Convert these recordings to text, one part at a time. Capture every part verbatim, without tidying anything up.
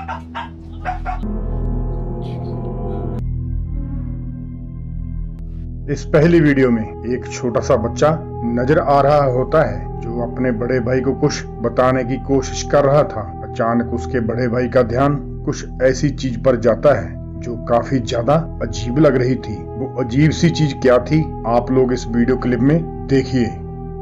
इस पहली वीडियो में एक छोटा सा बच्चा नजर आ रहा होता है जो अपने बड़े भाई को कुछ बताने की कोशिश कर रहा था। अचानक उसके बड़े भाई का ध्यान कुछ ऐसी चीज पर जाता है जो काफी ज्यादा अजीब लग रही थी। वो अजीब सी चीज क्या थी, आप लोग इस वीडियो क्लिप में देखिए।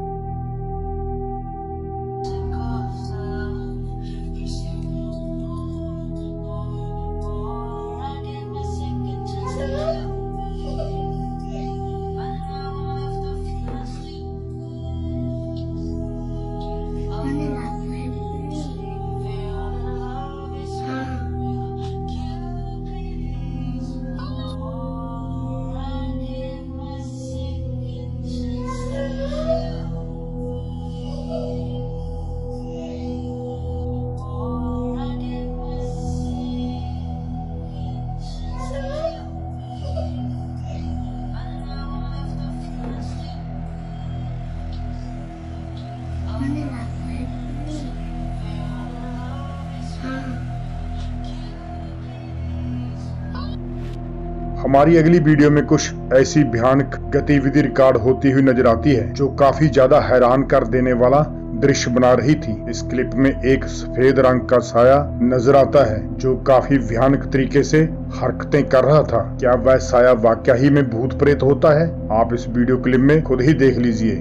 हमारी अगली वीडियो में कुछ ऐसी भयानक गतिविधि रिकॉर्ड होती हुई नजर आती है जो काफी ज्यादा हैरान कर देने वाला दृश्य बना रही थी। इस क्लिप में एक सफेद रंग का साया नजर आता है जो काफी भयानक तरीके से हरकतें कर रहा था। क्या वह साया वाकया ही में भूत प्रेत होता है? आप इस वीडियो क्लिप में खुद ही देख लीजिए।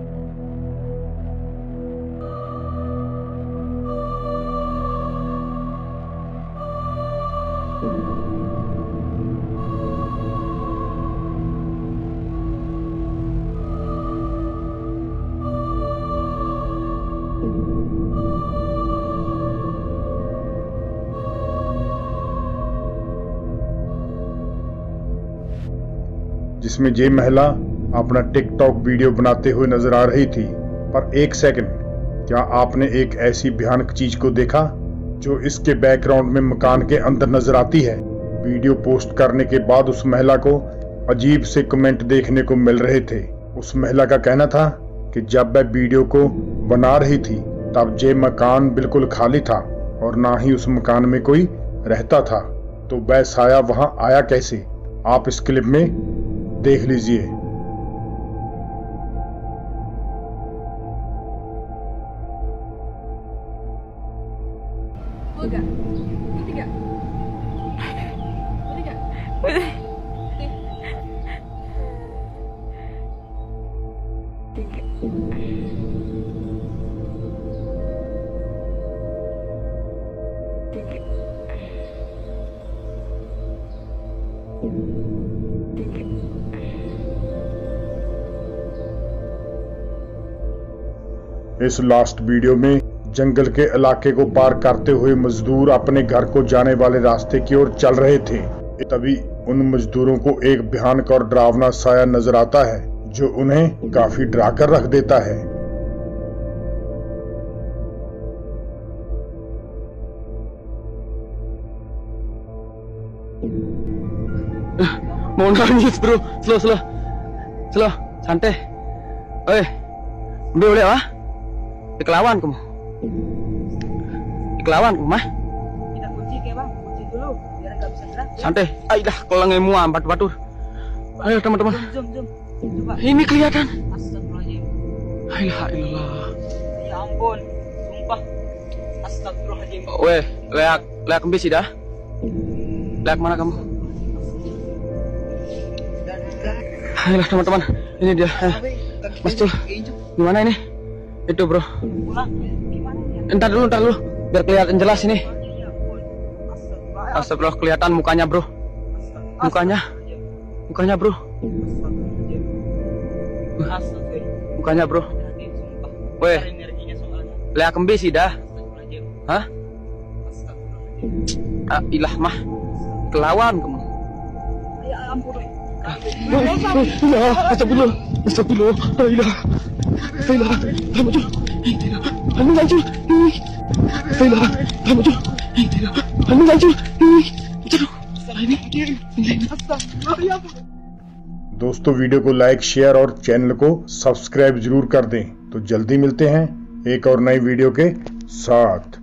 जिसमें ये महिला अपना टिकटॉक वीडियो बनाते हुए नजर आ रही थी। पर एक सेकंड, क्या आपने एक ऐसी भयानक चीज को देखा जो इसके बैकग्राउंड में मकान के अंदर नजर आती है? वीडियो पोस्ट करने के बाद उस महिला को अजीब से कमेंट देखने को मिल रहे थे। उस महिला का कहना था कि जब वह वीडियो को बना रही थी तब ये मकान बिल्कुल खाली था और ना ही उस मकान में कोई रहता था, तो वह साया वहां आया कैसे? आप इस क्लिप में देख लीजिए। Tiga, tiga, इस लास्ट वीडियो में जंगल के इलाके को पार करते हुए मजदूर अपने घर को जाने वाले रास्ते की ओर चल रहे थे। तभी उन मजदूरों को एक भयानक और डरावना साया नजर आता है जो उन्हें काफी डरा कर रख देता है। Mohon nangis bro, slow slow, slow, santai. Oi, udah udah ah, dikelawan kamu, dikelawan kamu mah. Kita kunci ke bang, kunci dulu biar nggak bisa gerak. Santai, ayolah kalau ngemu ambat batur. Ayo teman-teman. Zoom zoom, coba. Ini kelihatan. Astagfirullahaladzim. Ayolah, ilallah. Ya ampun, sumpah. Astagfirullahaladzim. Weh, leak, leak kembali sih dah. Leak mana kamu? Ayolah teman-teman, ini dia. Eh, Mas Tul, gimana ini? Itu bro. Entar dulu, entar dulu, biar kelihatan jelas ini. Astagfirullah, kelihatan mukanya bro. Mukanya, mukanya bro. Mukanya bro. Weh, lihat kembi sih dah. Hah? Ah, ilah mah, kelawan kamu. Ya ampun. Ilah, astagfirullah, astagfirullah, ilah, ilah, muncul, anu muncul, ilah, muncul, anu muncul, दोस्तों video को like, share और channel को subscribe जरूर कर दें। तो जल्दी मिलते हैं एक और नई वीडियो के साथ।